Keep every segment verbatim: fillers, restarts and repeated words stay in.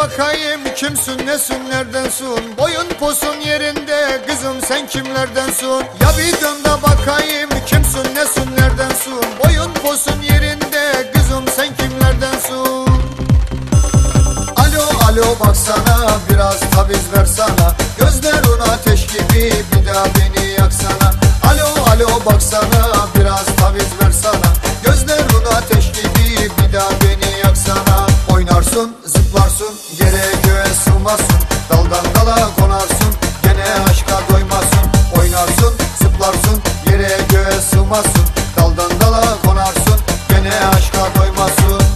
bakayım, kimsin nesin neredensin? Boyun posun yerinde kızım, sen kimlerdensin? Ya bir dön de bakayım, kimsin nesin neredensin? Boyun posun yerinde kızım, sen kimlerdensin? Alo alo baksana, biraz taviz versana, gözlerin ateş gibi, bir daha beni yaksana. Alo alo baksana, biraz taviz versana, gözlerin ateş gibi, bir daha beni yaksana. Oynarsın zıplarsın, yere göğe sığmazsın, daldan dala konarsın, gene aşka doymazsın. Oynarsın zıplarsın, yere göğe sığmazsın, daldan dala konarsın, gene aşka doymazsın.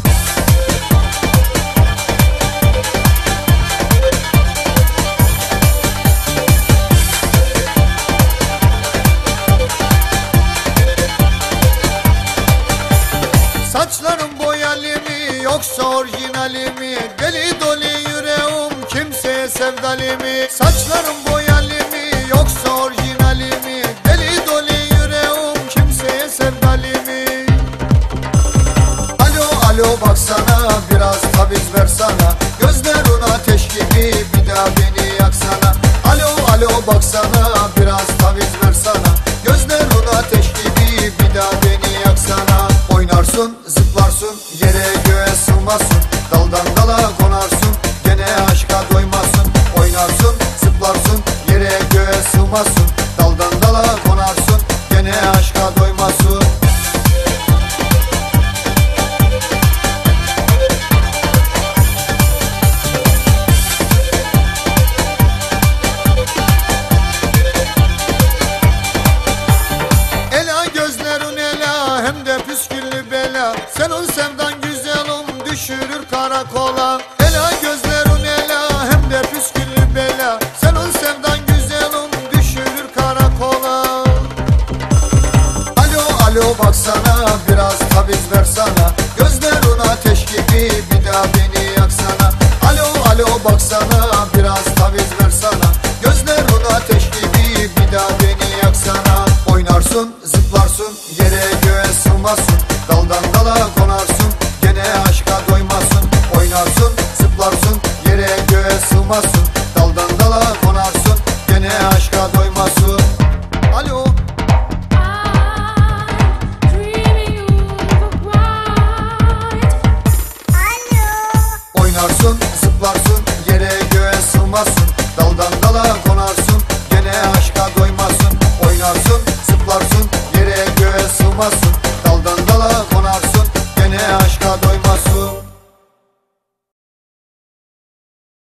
Saçlarım boyalı mı yoksa orijinali mi? Deli dolu yüreğim kimseye sevdalı mı? Saçlarım boyalı mı yoksa orijinali mi? Deli dolu yüreğim kimseye sevdalı mı? Alo alo baksana, biraz taviz versana, gözlerin ateş gibi, bir daha beni yaksana. Alo alo baksana, biraz taviz versana, gözlerin ateş gibi, bir daha beni yaksana. Oynarsın zıplarsın, yere göğe sığmazsın, daldan dala konarsın, gene aşka doymazsın. Oynarsın zıplarsın, yere göğe sığmazsın, daldan dala konarsın, gene aşka doymazsın. Ela gözlerin ela, hem de püsküllü bela, senin sevdan güzelim düşürür karakola. Ela gözlerin ela, hem de püsküllü bela, senin sevdan güzelim düşürür karakola. Alo alo baksana, biraz taviz versana, gözlerin ateş gibi, bir daha beni yaksana. Alo alo baksana, biraz taviz versana, gözlerin ateş gibi, bir daha beni yaksana. Oynarsın zıplarsın, yere göğe sığmazsın, daldan dala konarsın, gene aşka doymazsın. Oynarsın zıplarsın, yere göğe sığmazsın,